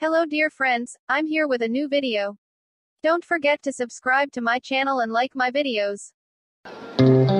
Hello dear friends, I'm here with a new video. Don't forget to subscribe to my channel and like my videos.